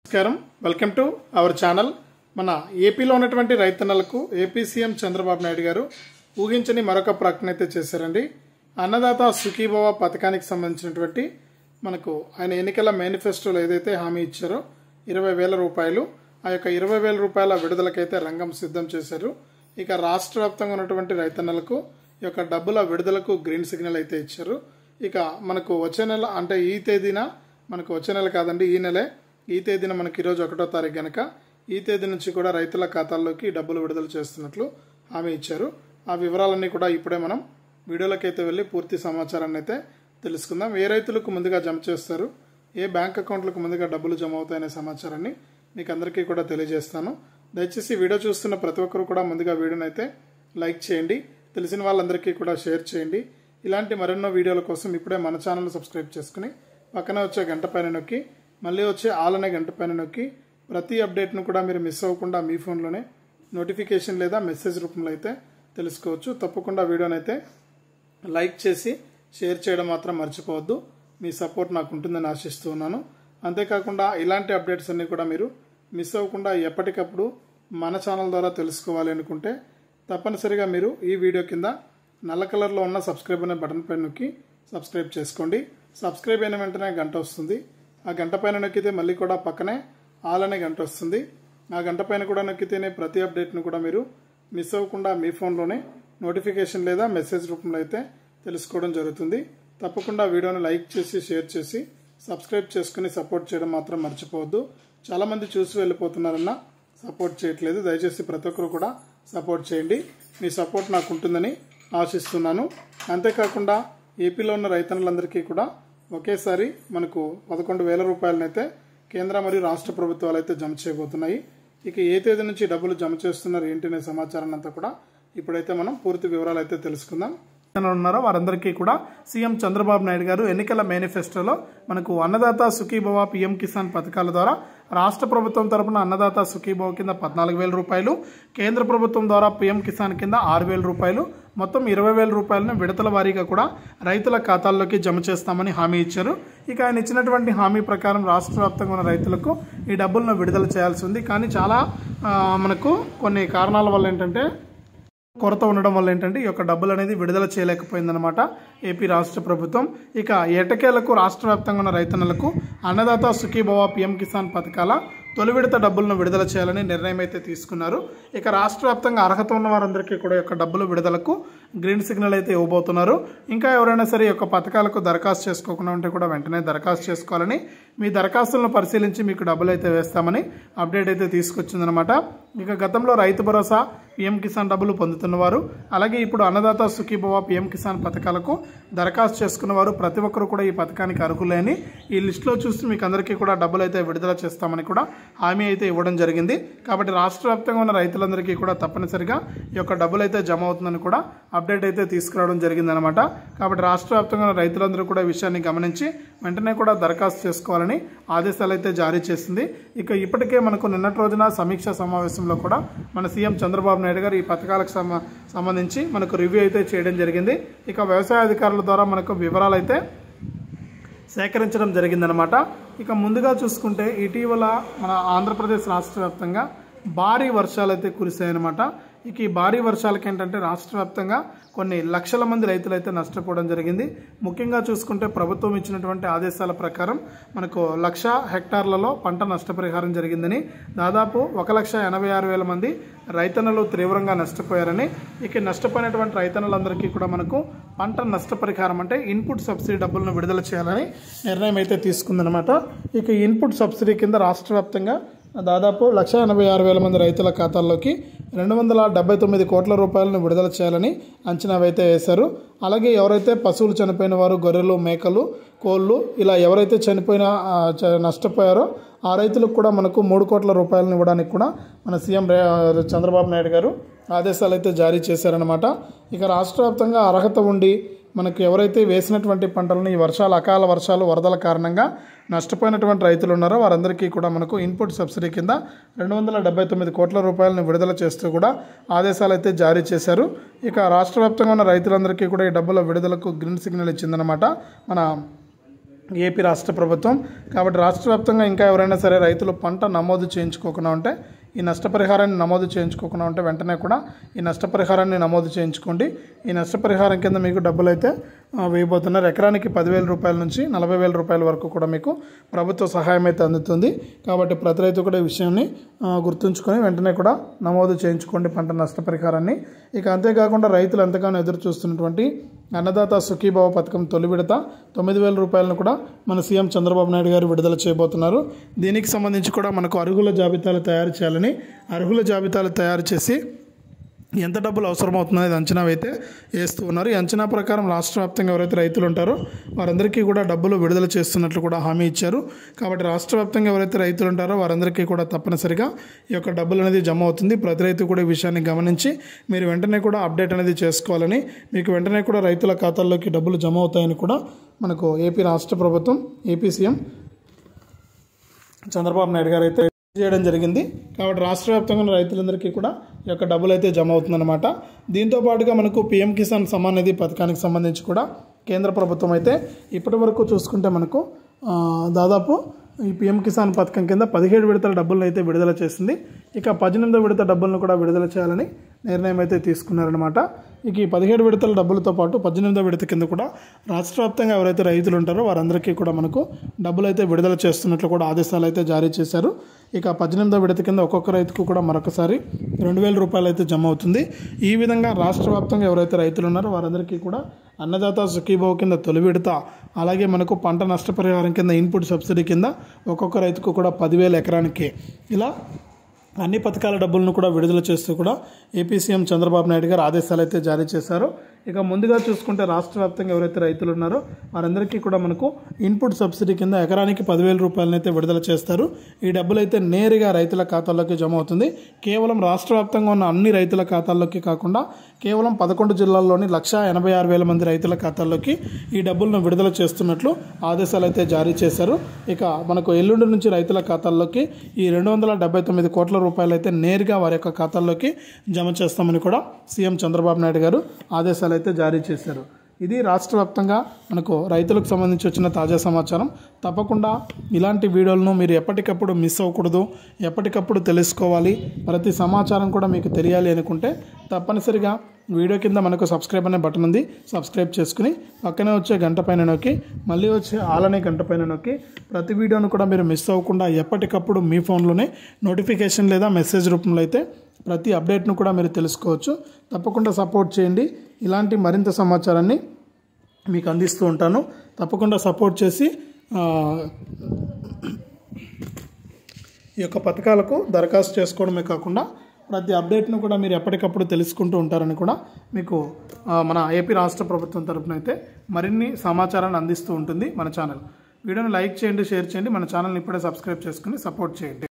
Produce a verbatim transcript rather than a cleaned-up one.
నమస్కారం, welcome to our channel. మన ఏపీలో ఉన్నటువంటి రైతన్నలకు ఏపీ సీఎం చంద్రబాబు నాయుడు గారు ఊహించని మరొక ప్రకటన అయితే చేశారండి. అన్నదాత సుఖీభవ పథకానికి సంబంధించినటువంటి మనకు ఆయన ఎన్నికల మేనిఫెస్టోలో ఏదైతే హామీ ఇచ్చారో ఇరవై వేల రూపాయలు ఆ యొక్క ఇరవై వేల రూపాయల విడుదలకైతే రంగం సిద్ధం చేశారు. ఇక రాష్ట్ర వ్యాప్తంగా ఉన్నటువంటి రైతన్నలకు ఈ యొక్క డబ్బుల విడుదలకు గ్రీన్ సిగ్నల్ అయితే ఇచ్చారు. ఇక మనకు వచ్చే నెల అంటే ఈ తేదీన మనకు వచ్చే నెల కాదండి ఈ నెలే ఈ తేదీన మనకి ఈరోజు ఒకటో తారీఖు గనక ఈ తేదీ నుంచి కూడా రైతుల ఖాతాల్లోకి డబ్బులు విడుదల చేస్తున్నట్లు హామీ ఇచ్చారు. ఆ వివరాలన్నీ కూడా ఇప్పుడే మనం వీడియోలకైతే వెళ్ళి పూర్తి సమాచారాన్ని అయితే తెలుసుకుందాం. ఏ రైతులకు ముందుగా జమ చేస్తారు, ఏ బ్యాంక్ అకౌంట్లకు ముందుగా డబ్బులు జమ అవుతాయనే సమాచారాన్ని మీకు అందరికీ కూడా తెలియజేస్తాను. దయచేసి వీడియో చూస్తున్న ప్రతి ఒక్కరు కూడా ముందుగా వీడియోని అయితే లైక్ చేయండి, తెలిసిన వాళ్ళందరికీ కూడా షేర్ చేయండి. ఇలాంటి మరెన్నో వీడియోల కోసం ఇప్పుడే మన ఛానల్ సబ్స్క్రైబ్ చేసుకుని పక్కన వచ్చే గంట పైన నొక్కి మళ్ళీ వచ్చే ఆల్ అనే గంట పైన నొక్కి ప్రతి అప్డేట్ను కూడా మీరు మిస్ అవ్వకుండా మీ ఫోన్లోనే నోటిఫికేషన్ లేదా మెసేజ్ రూపంలో అయితే తెలుసుకోవచ్చు. తప్పకుండా వీడియోని అయితే లైక్ చేసి షేర్ చేయడం మాత్రం మర్చిపోవద్దు. మీ సపోర్ట్ నాకు ఉంటుందని ఆశిస్తూ ఉన్నాను. అంతేకాకుండా ఇలాంటి అప్డేట్స్ అన్నీ కూడా మీరు మిస్ అవ్వకుండా ఎప్పటికప్పుడు మన ఛానల్ ద్వారా తెలుసుకోవాలి అనుకుంటే తప్పనిసరిగా మీరు ఈ వీడియో కింద నల్ల కలర్లో ఉన్న సబ్స్క్రైబ్ అనే బటన్ పైన నొక్కి సబ్స్క్రైబ్ చేసుకోండి. సబ్స్క్రైబ్ అయిన వెంటనే గంట వస్తుంది. ఆ గంట పైన నొక్కితే మళ్ళీ కూడా పక్కనే ఆల్ అనే గంట వస్తుంది. ఆ గంట పైన కూడా నొక్కితేనే ప్రతి అప్డేట్ను కూడా మీరు మిస్ అవ్వకుండా మీ ఫోన్లోనే నోటిఫికేషన్ లేదా మెసేజ్ రూపంలో అయితే తెలుసుకోవడం జరుగుతుంది. తప్పకుండా వీడియోని లైక్ చేసి షేర్ చేసి సబ్స్క్రైబ్ చేసుకుని సపోర్ట్ చేయడం మాత్రం మర్చిపోవద్దు. చాలామంది చూసి వెళ్ళిపోతున్నారన్న సపోర్ట్ చేయట్లేదు. దయచేసి ప్రతి ఒక్కరు కూడా సపోర్ట్ చేయండి. మీ సపోర్ట్ నాకు ఉంటుందని ఆశిస్తున్నాను. అంతేకాకుండా ఏపీలో ఉన్న రైతన్నులందరికీ కూడా ఒకేసారి మనకు పదకొండు వేల రూపాయలనైతే కేంద్ర మరియు రాష్ట్ర ప్రభుత్వాలు అయితే జమ చేయబోతున్నాయి. ఇక ఏ తేదీ నుంచి డబ్బులు జమ చేస్తున్నారు ఏంటి అనే సమాచారాన్ని అంతా కూడా ఇప్పుడైతే మనం పూర్తి వివరాలు అయితే తెలుసుకుందాం. ఉన్నారో వారందరికీ కూడా సీఎం చంద్రబాబు నాయుడు గారు ఎన్నికల మేనిఫెస్టోలో మనకు అన్నదాత సుఖీభవ పీఎం కిసాన్ పథకాల ద్వారా రాష్ట్ర ప్రభుత్వం తరపున అన్నదాత సుఖీభవ కింద పద్నాలుగు వేల రూపాయలు, కేంద్ర ప్రభుత్వం ద్వారా పీఎం కిసాన్ కింద ఆరు వేల రూపాయలు, మొత్తం ఇరవై వేల రూపాయలను విడతల వారీగా కూడా రైతుల ఖాతాల్లోకి జమ చేస్తామని హామీ ఇచ్చారు. ఇక ఆయన ఇచ్చినటువంటి హామీ ప్రకారం రాష్ట్ర వ్యాప్తంగా ఉన్న రైతులకు ఈ డబ్బులను విడుదల చేయాల్సి ఉంది. కానీ చాలా మనకు కొన్ని కారణాల వల్ల ఏంటంటే కొరత ఉండడం వల్ల ఏంటంటే ఈ యొక్క డబ్బులు అనేది విడుదల చేయలేకపోయిందనమాట ఏపీ రాష్ట్ర ప్రభుత్వం. ఇక ఎటకేలకు రాష్ట్ర వ్యాప్తంగా ఉన్న రైతన్నలకు అన్నదాత సుఖీభవ పీఎం కిసాన్ పథకాల తొలి విడత డబ్బులను విడుదల చేయాలని నిర్ణయం అయితే తీసుకున్నారు. ఇక రాష్ట్ర వ్యాప్తంగా అర్హత ఉన్న వారందరికీ కూడా యొక్క డబ్బులు విడుదలకు గ్రీన్ సిగ్నల్ అయితే ఇవ్వబోతున్నారు. ఇంకా ఎవరైనా సరే ఈ యొక్క పథకాలకు దరఖాస్తు చేసుకోకుండా ఉంటే కూడా వెంటనే దరఖాస్తు చేసుకోవాలని, మీ దరఖాస్తులను పరిశీలించి మీకు డబ్బులు అయితే వేస్తామని అప్డేట్ అయితే తీసుకొచ్చిందనమాట. ఇక గతంలో రైతు భరోసా పీఎం కిసాన్ డబ్బులు పొందుతున్నవారు, అలాగే ఇప్పుడు అన్నదాత సుఖీభవ పీఎం కిసాన్ పథకాలకు దరఖాస్తు చేసుకున్నవారు ప్రతి ఒక్కరు కూడా ఈ పథకానికి అర్హులేని ఈ లిస్టులో చూసి మీకు అందరికీ కూడా డబ్బులు అయితే విడుదల చేస్తామని కూడా హామీ అయితే ఇవ్వడం జరిగింది. కాబట్టి రాష్ట్ర వ్యాప్తంగా ఉన్న రైతులందరికీ కూడా తప్పనిసరిగా ఈ యొక్క డబ్బులు అయితే జమ అవుతుందని కూడా అప్డేట్ అయితే తీసుకురావడం జరిగిందనమాట. కాబట్టి రాష్ట్ర వ్యాప్తంగా ఉన్న రైతులందరూ కూడా ఈ విషయాన్ని గమనించి వెంటనే కూడా దరఖాస్తు చేసుకోవాలని ఆదేశాలు అయితే జారీ చేసింది. ఇక ఇప్పటికే మనకు నిన్నటి రోజున సమీక్ష సమావేశంలో కూడా మన సీఎం చంద్రబాబు నాయుడు గారు ఈ పథకాలకు సంబంధించి మనకు రివ్యూ అయితే చేయడం జరిగింది. ఇక వ్యవసాయ అధికారుల ద్వారా మనకు వివరాలు అయితే సేకరించడం జరిగిందనమాట. ఇక ముందుగా చూసుకుంటే ఇటీవల మన ఆంధ్రప్రదేశ్ రాష్ట్ర వ్యాప్తంగా భారీ వర్షాలు అయితే కురిశాయన్నమాట. ఇక ఈ భారీ వర్షాలకి ఏంటంటే రాష్ట్ర వ్యాప్తంగా కొన్ని లక్షల మంది రైతులు అయితే నష్టపోవడం జరిగింది. ముఖ్యంగా చూసుకుంటే ప్రభుత్వం ఇచ్చినటువంటి ఆదేశాల ప్రకారం మనకు లక్ష హెక్టార్లలో పంట నష్టపరిహారం జరిగిందని, దాదాపు ఒక లక్ష ఎనభై ఆరు వేల మంది రైతన్నలు తీవ్రంగా నష్టపోయారని, ఇక నష్టపోయినటువంటి రైతన్నలందరికీ కూడా మనకు పంట నష్టపరిహారం అంటే ఇన్పుట్ సబ్సిడీ డబ్బులను విడుదల చేయాలని నిర్ణయం అయితే తీసుకుందనమాట. ఇక ఇన్పుట్ సబ్సిడీ కింద రాష్ట్ర వ్యాప్తంగా దాదాపు లక్ష ఎనభై ఆరు వేల మంది రైతుల ఖాతాల్లోకి రెండు వందల డెబ్బై తొమ్మిది కోట్ల రూపాయలను విడుదల చేయాలని అంచనా అయితే వేశారు. అలాగే ఎవరైతే పశువులు చనిపోయిన వారు, గొర్రెలు, మేకలు, కోళ్ళు ఇలా ఎవరైతే చనిపోయిన నష్టపోయారో ఆ రైతులకు కూడా మనకు మూడు కోట్ల రూపాయలను ఇవ్వడానికి కూడా మన సీఎం చంద్రబాబు నాయుడు గారు ఆదేశాలు అయితే జారీ చేశారనమాట. ఇక రాష్ట్ర వ్యాప్తంగా అర్హత ఉండి మనకు ఎవరైతే వేసినటువంటి పంటలను ఈ వర్షాలు అకాల వర్షాలు వరదల కారణంగా నష్టపోయినటువంటి రైతులు ఉన్నారో వారందరికీ కూడా మనకు ఇన్పుట్ సబ్సిడీ కింద రెండు వందల డెబ్బై తొమ్మిది కోట్ల రూపాయలను విడుదల చేస్తూ కూడా ఆదేశాలు అయితే జారీ చేశారు. ఇక రాష్ట్ర వ్యాప్తంగా ఉన్న రైతులందరికీ కూడా ఈ డబ్బుల విడుదలకు గ్రీన్ సిగ్నల్ ఇచ్చిందనమాట మన ఏపీ రాష్ట్ర ప్రభుత్వం. కాబట్టి రాష్ట్ర వ్యాప్తంగా ఇంకా ఎవరైనా సరే రైతులు పంట నమోదు చేయించుకోకుండా ఉంటే ఈ నష్టపరిహారాన్ని నమోదు చేయించుకోకుండా ఉంటే వెంటనే కూడా ఈ నష్టపరిహారాన్ని నమోదు చేయించుకోండి. ఈ నష్టపరిహారం కింద మీకు డబ్బులు అయితే వేయబోతున్నారు. ఎకరానికి పదివేల రూపాయల నుంచి నలభై వేల రూపాయల వరకు కూడా మీకు ప్రభుత్వ సహాయం అయితే అందుతుంది. కాబట్టి ప్రతి రైతు కూడా ఈ విషయాన్ని గుర్తుంచుకొని వెంటనే కూడా నమోదు చేయించుకోండి పంట నష్టపరిహారాన్ని. ఇక అంతేకాకుండా రైతులు ఎంతగానో ఎదురు చూస్తున్నటువంటి అన్నదాత సుఖీభవ పథకం తొలి విడత తొమ్మిది వేల రూపాయలను కూడా మన సీఎం చంద్రబాబు నాయుడు గారు విడుదల చేయబోతున్నారు. దీనికి సంబంధించి కూడా మనకు అర్హుల జాబితాలు తయారు చేయాలని అర్హుల జాబితాలు తయారు చేసి ఎంత డబ్బులు అవసరమవుతుందో అది అంచనా అయితే వేస్తూ ఉన్నారు. ఈ అంచనా ప్రకారం రాష్ట్ర వ్యాప్తంగా ఎవరైతే రైతులు ఉంటారో వారందరికీ కూడా డబ్బులు విడుదల చేస్తున్నట్లు కూడా హామీ ఇచ్చారు. కాబట్టి రాష్ట్ర వ్యాప్తంగా ఎవరైతే రైతులు ఉంటారో వారందరికీ కూడా తప్పనిసరిగా ఈ యొక్క డబ్బులు అనేది జమ అవుతుంది. ప్రతి రైతు కూడా ఈ విషయాన్ని గమనించి మీరు వెంటనే కూడా అప్డేట్ అనేది చేసుకోవాలని, మీకు వెంటనే కూడా రైతుల ఖాతాల్లోకి డబ్బులు జమ అవుతాయని కూడా మనకు ఏపీ రాష్ట్ర ప్రభుత్వం ఏపీ సీఎం చంద్రబాబు నాయుడు గారు అయితే చేయడం జరిగింది. కాబట్టి రాష్ట్ర వ్యాప్తంగా ఉన్న రైతులందరికీ కూడా ఈ యొక్క డబ్బులు అయితే జమ అవుతుందన్నమాట. దీంతో పాటుగా మనకు పీఎం కిసాన్ సమ్మాన్ నిధి పథకానికి సంబంధించి కూడా కేంద్ర ప్రభుత్వం అయితే ఇప్పటి వరకు చూసుకుంటే మనకు దాదాపు ఈ పీఎం కిసాన్ పథకం కింద పదిహేడు విడతల డబ్బులను అయితే విడుదల చేసింది. ఇక పద్దెనిమిదో విడత డబ్బులను కూడా విడుదల చేయాలని నిర్ణయం అయితే తీసుకున్నారనమాట. ఇక ఈ పదిహేడు విడతల డబ్బులతో పాటు పద్దెనిమిదో విడత కింద కూడా రాష్ట్ర వ్యాప్తంగా ఎవరైతే రైతులు ఉంటారో వారందరికీ కూడా మనకు డబ్బులు అయితే విడుదల చేస్తున్నట్లు కూడా ఆదేశాలు అయితే జారీ చేశారు. ఇక పద్దెనిమిదో విడత కింద ఒక్కొక్క రైతుకు కూడా మరొకసారి రెండు వేల రూపాయలు అయితే జమ అవుతుంది. ఈ విధంగా రాష్ట్ర వ్యాప్తంగా ఎవరైతే రైతులు ఉన్నారో వారందరికీ కూడా అన్నదాత సుఖీభవ కింద తొలి విడత, అలాగే మనకు పంట నష్టపరిహారం కింద ఇన్పుట్ సబ్సిడీ కింద ఒక్కొక్క రైతుకు కూడా పదివేల ఎకరానికి ఇలా అన్ని పథకాల డబ్బులను కూడా విడుదల చేస్తూ కూడా ఏపీ సీఎం చంద్రబాబు నాయుడు గారు ఆదేశాలు అయితే జారీ చేశారు. ఇక ముందుగా చూసుకుంటే రాష్ట్ర వ్యాప్తంగా ఎవరైతే రైతులు ఉన్నారో వారందరికీ కూడా మనకు ఇన్పుట్ సబ్సిడీ కింద ఎకరానికి పదివేల రూపాయలను అయితే విడుదల చేస్తారు. ఈ డబ్బులు అయితే నేరుగా రైతుల ఖాతాల్లోకి జమ అవుతుంది. కేవలం రాష్ట్ర వ్యాప్తంగా ఉన్న అన్ని రైతుల ఖాతాల్లోకి కాకుండా కేవలం పదకొండు జిల్లాల్లోని లక్ష ఎనభై ఆరు వేల మంది రైతుల ఖాతాల్లోకి ఈ డబ్బులను విడుదల చేస్తున్నట్లు ఆదేశాలు అయితే జారీ చేశారు. ఇక మనకు ఎల్లుండి నుంచి రైతుల ఖాతాల్లోకి ఈ రెండు వందల డెబ్బై తొమ్మిది కోట్ల రూపాయలు అయితే నేరుగా వారి యొక్క ఖాతాల్లోకి జమ చేస్తామని కూడా సీఎం చంద్రబాబు నాయుడు గారు ఆదేశాలు అయితే జారీ చేశారు. ఇది రాష్ట్ర వ్యాప్తంగా మనకు రైతులకు సంబంధించి వచ్చిన తాజా సమాచారం. తప్పకుండా ఇలాంటి వీడియోలను మీరు ఎప్పటికప్పుడు మిస్ అవ్వకూడదు, ఎప్పటికప్పుడు తెలుసుకోవాలి, ప్రతి సమాచారం కూడా మీకు తెలియాలి అనుకుంటే తప్పనిసరిగా వీడియో కింద మనకు సబ్స్క్రైబ్ అనే బటన్ ఉంది, సబ్స్క్రైబ్ చేసుకుని పక్కనే వచ్చే గంట పైన నొక్కి మళ్ళీ వచ్చే ఆల్ అనే గంట పైన నొక్కి ప్రతి వీడియోను కూడా మీరు మిస్ అవ్వకుండా ఎప్పటికప్పుడు మీ ఫోన్లోనే నోటిఫికేషన్ లేదా మెసేజ్ రూపంలో అయితే ప్రతి అప్డేట్ను కూడా మీరు తెలుసుకోవచ్చు. తప్పకుండా సపోర్ట్ చేయండి. ఇలాంటి మరింత సమాచారాన్ని మీకు అందిస్తూ ఉంటాను. తప్పకుండా సపోర్ట్ చేసి ఈ యొక్క పథకాలకు దరఖాస్తు చేసుకోవడమే కాకుండా ప్రతి అప్డేట్ను కూడా మీరు ఎప్పటికప్పుడు తెలుసుకుంటూ ఉంటారని కూడా మీకు మన ఏపీ రాష్ట్ర ప్రభుత్వం తరఫున అయితే మరిన్ని సమాచారాన్ని అందిస్తూ ఉంటుంది మన ఛానల్. వీడియోని లైక్ చేయండి, షేర్ చేయండి, మన ఛానల్ని ఇప్పుడే సబ్స్క్రైబ్ చేసుకుని సపోర్ట్ చేయండి.